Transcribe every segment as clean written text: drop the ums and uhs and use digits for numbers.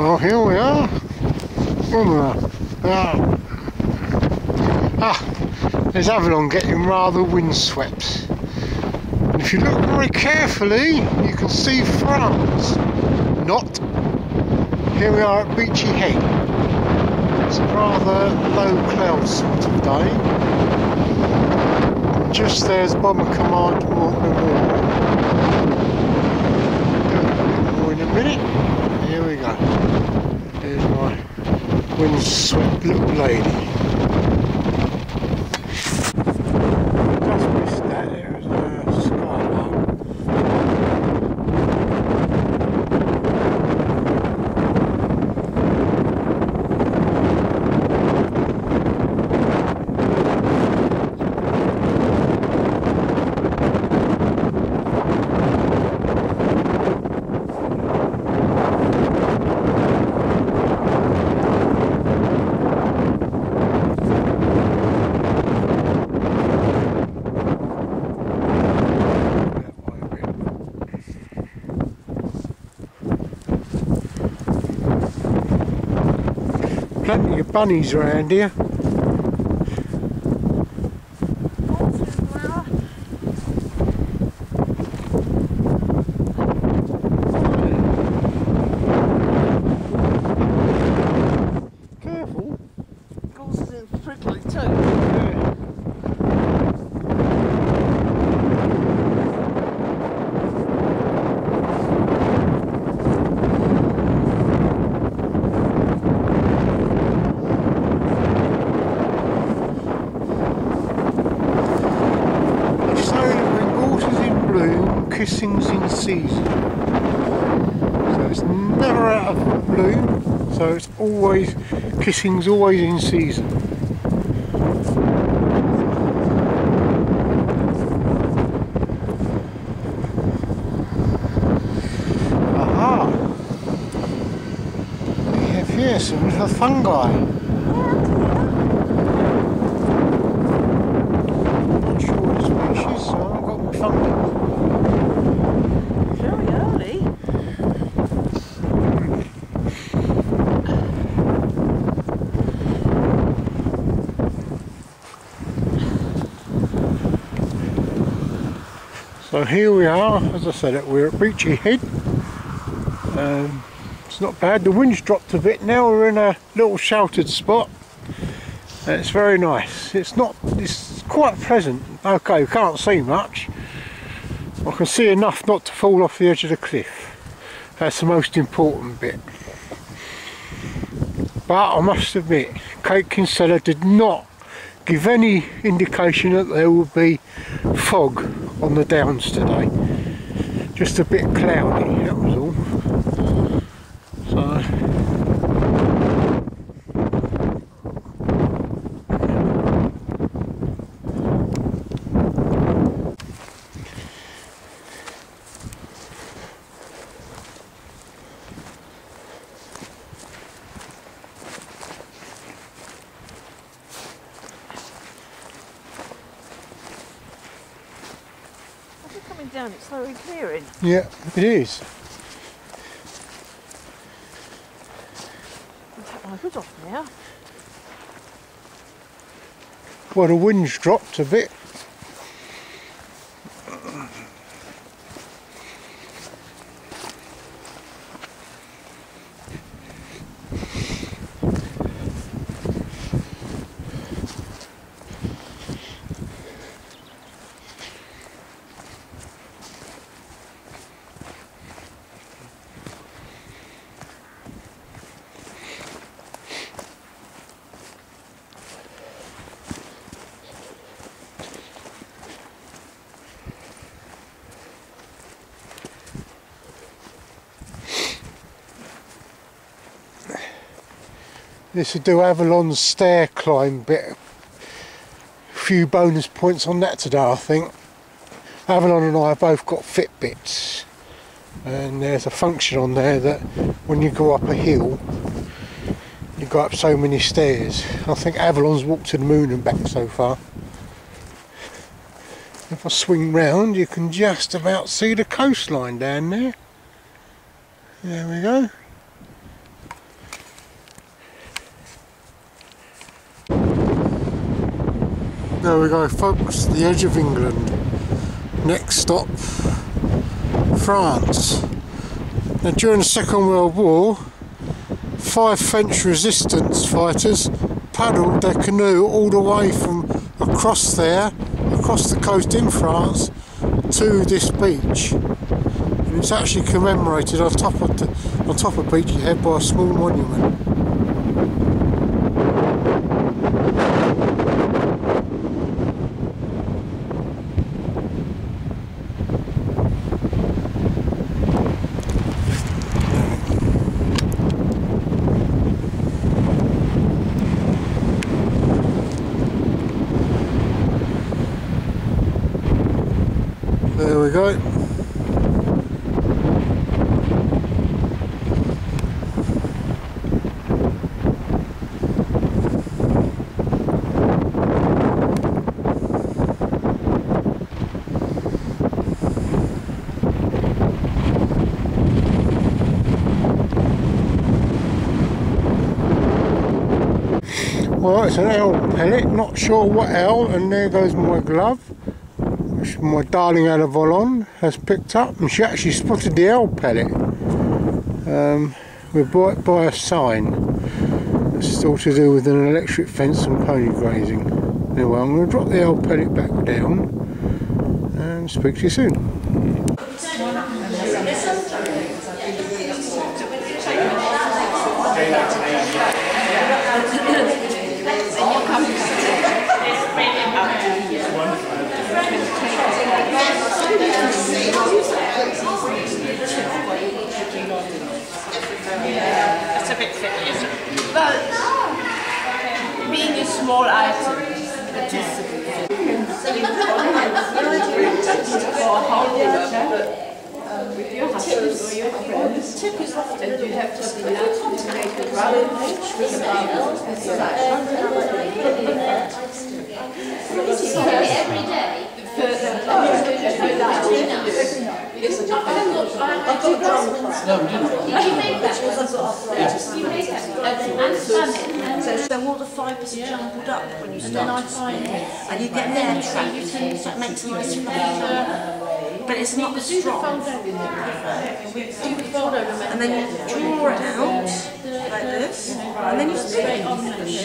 Well, here we are. There's Avalon getting rather windswept. And if you look very carefully, you can see France. Not. Here we are at Beachy Head. It's a rather low cloud sort of day. And just there's Bomber Command walking along. Do a bit more in a minute. Here we go. Here's my windswept little lady. Just missed that. There's a skyline. Plenty of bunnies around here. Careful. Causes it prickly too. Kissing's in season, so it's never out of bloom, so it's always, kissing's always in season. Aha! We have here some little fungi. Not sure what species, so I haven't got my fungi. So here we are, as I said, we're at Beachy Head. It's not bad, the wind's dropped a bit now, we're in a little sheltered spot. It's very nice, it's quite pleasant. Okay, we can't see much. I can see enough not to fall off the edge of the cliff. That's the most important bit. But I must admit, Kate Kinsella did not give any indication that there would be fog on the downs today. Just a bit cloudy, that was all. So Coming down, it's slowly clearing. yeah, it is. I'll take my hood off now. Well, the wind's dropped a bit. This would do Avalon's stair climb bit. A few bonus points on that today, I think. Avalon and I have both got Fitbits, and there's a function on there that when you go up a hill, you go up so many stairs. I think Avalon's walked to the moon and back so far. If I swing round, you can just about see the coastline down there. There we go. There we go folks, the edge of England. Next stop, France. Now during the Second World War, 5 French resistance fighters paddled their canoe all the way from across the coast in France to this beach. And it's actually commemorated on top of Beachy Head by a small monument. There we go. Well, it's an owl pellet, not sure what owl, and there goes my glove, which my darling Anna Volon has picked up, and she actually spotted the owl pellet. We're bought by a sign. It's all to do with an electric fence and pony grazing. Anyway, I'm going to drop the owl pellet back down and speak to you soon. That's a bit thick, isn't it? Well, being a small item, it is so you put on for a whole with your husband or your friends, tip is often you have to be allowed to make a rubber every day. So all the fibres are jumbled up when you start to spin, and you get air trapped, so it makes a nice flavour. But it's not strong. And then you draw it out like this, and then you spin it.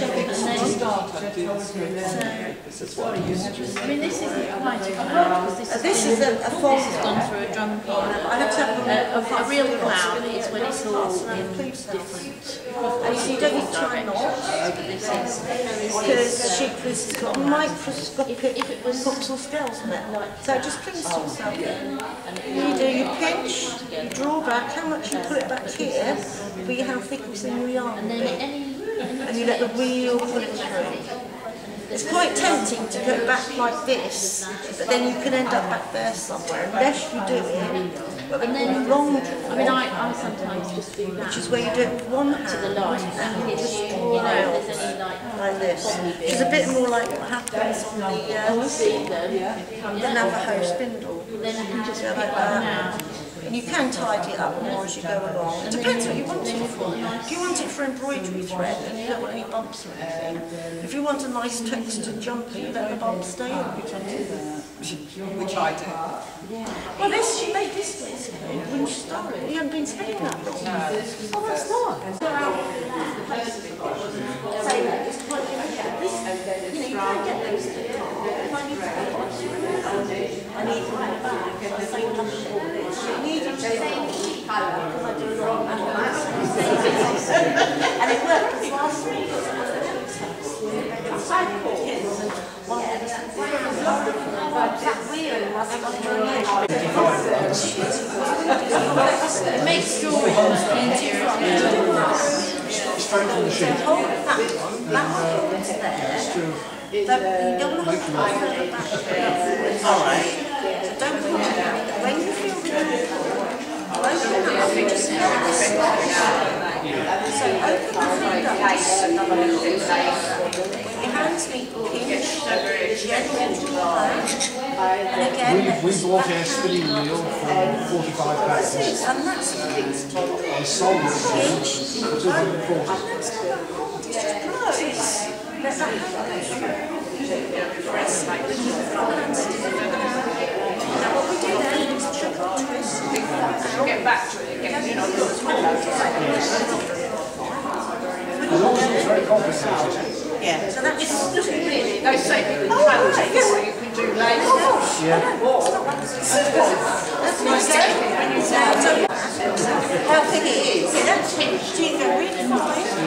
I mean, this isn't quite a cloud, because This is a false gone through a drum pit. I have to have A real cloud is when it's all in different. and you don't need to try not, because sheepfleece has got microscopic pixel scales on it. So it just clings to itself. You do, you pinch, you draw back, how much you put it back here, but how thick it's in your yarn. And you let the wheel pull it through. It's quite tempting to go back like this, but then you can end up back there somewhere, unless you do it. But then long draw, I mean, I sometimes just do that. which is where you do it with one hand, To the line, and you just you draw know, out if there's any like this. Which is a bit more like what happens on the Navajo spindle. then you can just So pick like one that. out. And you can tidy it up more as you go along. It depends what you want it for. If you want it for embroidery thread and you don't want any bumps or anything, if you want a nice textured jumper, you let the bumps stay in. Which I do. Well, this, you made this basically when you started. You haven't been spinning that long. Oh, that's not. You know, you can't get those to the top. If I need to I need to have it back. I say you have to hold it. You need to change because I do a lot of and it worked because last week I caught kids and one of that wheel was It makes drawing easier as well. Straight from the sheet. hold that one that's there. You don't want to hold it back. Alright. So don't hold it back. When you feel the open it up, you just so open the fingers. Your hands meet pinch, gentle draw. And again, We bought a spinning wheel for £45. and that's the things to And sold it for £240. Let that happen. Now what we do then is triple twist. Get back to it again, you know, look, it's very complicated. Yeah, so that's really, they say you can travel to you can do later. that's nice. How thick it is? Yeah, that's it. So you go really fine.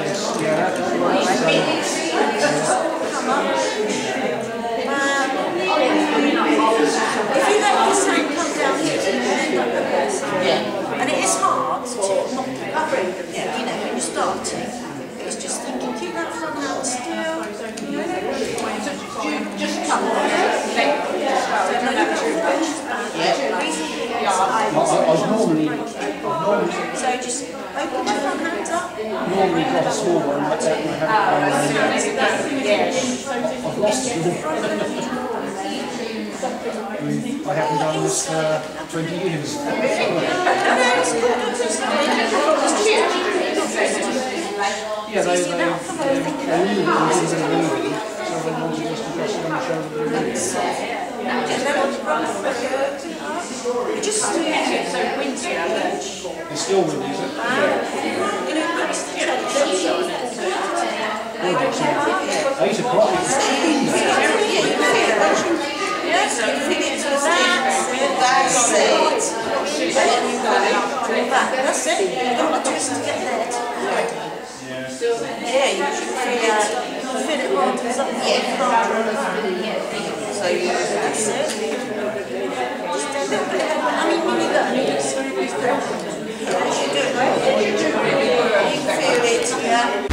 Come up. If you let the sand come down here, you end up at this. Yeah. And it is hard to not yeah, you know, when you're starting. It's just thinking, keep that front hand still. Just come on. I was normally So just open the front hand up. normally got a small one like that, and I I've lost it. I haven't done this for 20 years. Yeah, they really wanted us to just adjust it on the shoulder. Just so windswept. It's still windy, is it? I used to cry. Yes, you feel it to that's it. That's it. You've got to twist to get there. Yeah, you should feel it hard as up. Yeah, so that's it. Just a little bit. I mean, when you got it, you do it right. You can feel it, yeah.